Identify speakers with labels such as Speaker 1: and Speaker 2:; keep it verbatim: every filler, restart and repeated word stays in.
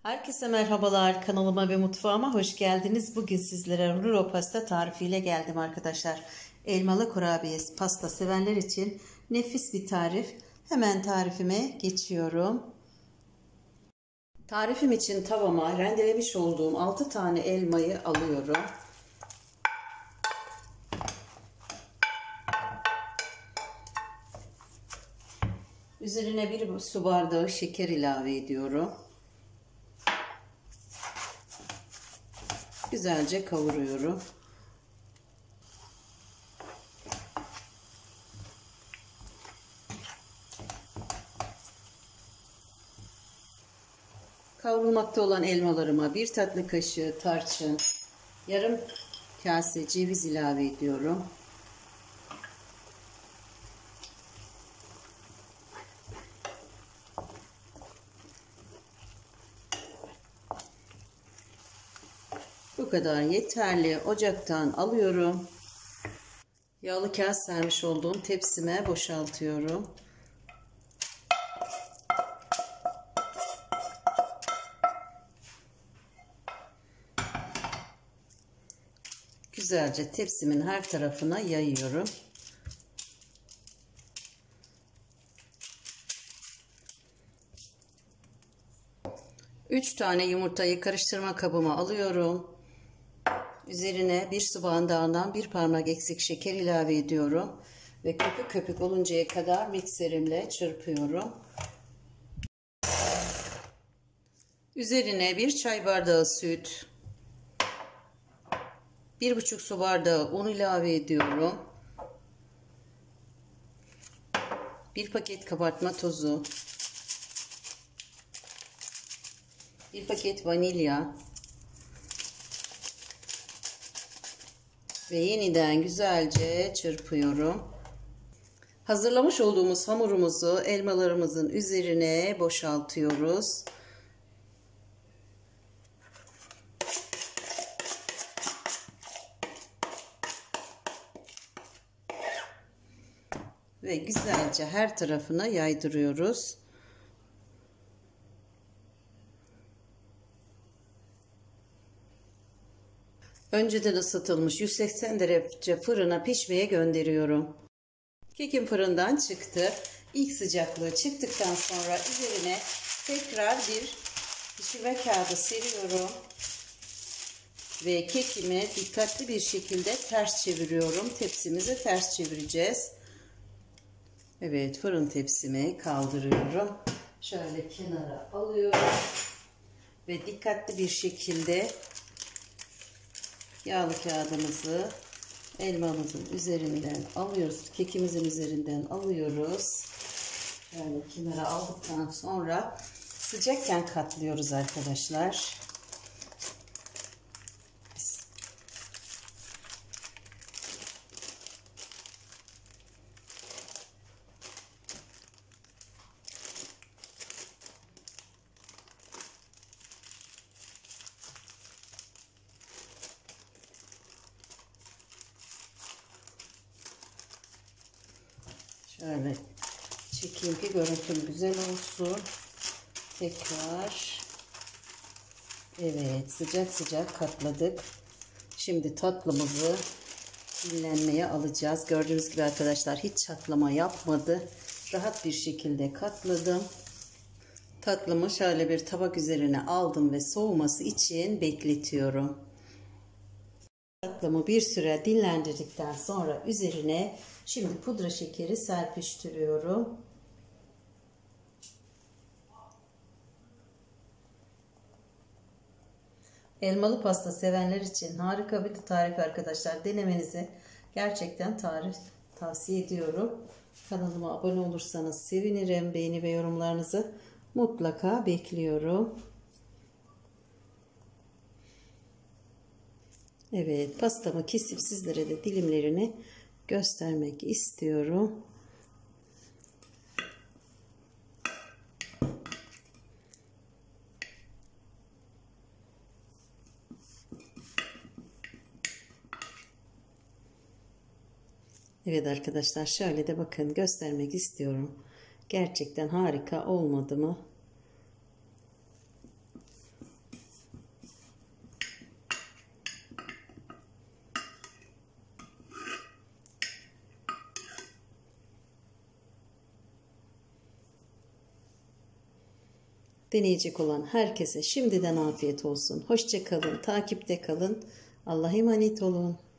Speaker 1: Herkese merhabalar, kanalıma ve mutfağıma hoş geldiniz. Bugün sizlere rulo pasta tarifiyle geldim arkadaşlar. Elmalı kurabiye pasta sevenler için nefis bir tarif. Hemen tarifime geçiyorum. Tarifim için tavama rendelemiş olduğum altı tane elmayı alıyorum. Üzerine bir su bardağı şeker ilave ediyorum. Güzelce kavuruyorum. Kavrulmakta olan elmalarıma bir tatlı kaşığı tarçın, yarım kase ceviz ilave ediyorum. Bu kadar yeterli. Ocaktan alıyorum. Yağlı kağıt sermiş olduğum tepsime boşaltıyorum. Güzelce tepsimin her tarafına yayıyorum. üç tane yumurtayı karıştırma kabıma alıyorum. Üzerine bir su bardağından bir parmak eksik şeker ilave ediyorum. Ve köpük köpük oluncaya kadar mikserimle çırpıyorum. Üzerine bir çay bardağı süt, bir buçuk su bardağı un ilave ediyorum. Bir paket kabartma tozu, bir paket vanilya ve yeniden güzelce çırpıyorum. Hazırlamış olduğumuz hamurumuzu elmalarımızın üzerine boşaltıyoruz. Ve güzelce her tarafına yaydırıyoruz. Önceden ısıtılmış yüz seksen derece fırına pişmeye gönderiyorum. Kekim fırından çıktı. İlk sıcaklığı çıktıktan sonra üzerine tekrar bir pişirme kağıdı seriyorum. Ve kekimi dikkatli bir şekilde ters çeviriyorum. Tepsimizi ters çevireceğiz. Evet, fırın tepsimi kaldırıyorum. Şöyle kenara alıyorum. Ve dikkatli bir şekilde yağlı kağıdımızı elmamızın üzerinden alıyoruz. Kekimizin üzerinden alıyoruz. Şöyle kenara aldıktan sonra sıcakken katlıyoruz arkadaşlar. Şöyle çekeyim ki görüntüm güzel olsun. Tekrar. Evet, sıcak sıcak katladık. Şimdi tatlımızı dinlenmeye alacağız. Gördüğünüz gibi arkadaşlar hiç çatlama yapmadı. Rahat bir şekilde katladım. Tatlımı şöyle bir tabak üzerine aldım ve soğuması için bekletiyorum. Tatlımı bir süre dinlendirdikten sonra üzerine şimdi pudra şekeri serpiştiriyorum. Elmalı pasta sevenler için harika bir tarif arkadaşlar. Denemenizi gerçekten tarif tavsiye ediyorum. Kanalıma abone olursanız sevinirim. Beğeni ve yorumlarınızı mutlaka bekliyorum. Evet, pastamı kesip sizlere de dilimlerini göstermek istiyorum. Evet arkadaşlar, şöyle de bakın göstermek istiyorum. Gerçekten harika olmadı mı? Deneyecek olan herkese şimdiden afiyet olsun. Hoşça kalın, takipte kalın. Allah'a emanet olun.